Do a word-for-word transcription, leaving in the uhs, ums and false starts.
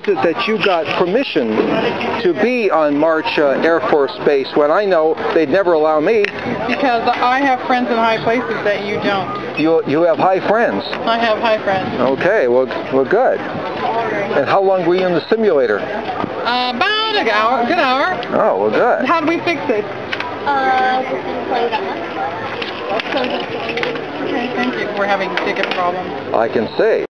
it that you got permission to be on March uh, Air Force Base when I know they'd never allow me? Because I have friends in high places that you don't. You you have high friends? I have high friends. Okay, well, well good. And how long were you in the simulator? Uh, about an hour, a good hour. Oh, well, good. How do we fix it? Uh, just play that one. Okay, thank you. We're having ticket problems. I can see.